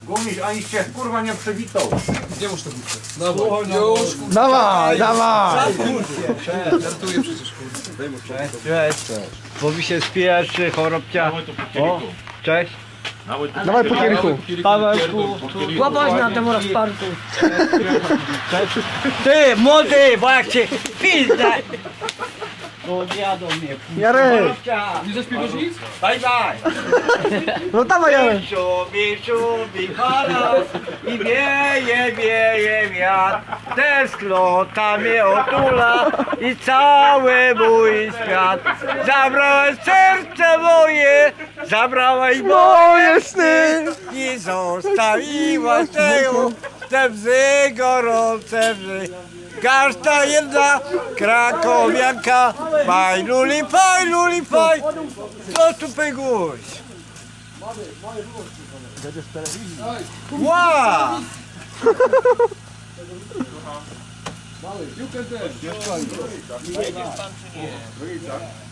Gumiś, ani cię kurwa nie przywitał. Gdzie masz to budzę? Dawaj, już kurwa. Dawaj, dawaj! Żartuję przecież kurwa. Cześć. Bo mi się spieszy, chorobcia. O, cześć. Dawaj po Kierchu. Pawełku. Łapać na tym rozparku. Ty, młody, bo jak cię pizdę. Odjadą mnie. Jarek! Nie zaśpiewasz nic? Bye bye. No dawaj, Jarek! Szubi fala i wieje wiatr. Tęsknota mnie otula i cały mój świat. Zabrałeś serce moje, zabrałeś moje sny i zostawiłaś tego, te łzy gorące łzy. Każda jedna krakowianka, faj luli faj, co tu peguś? Wow! Mały, piłkę też.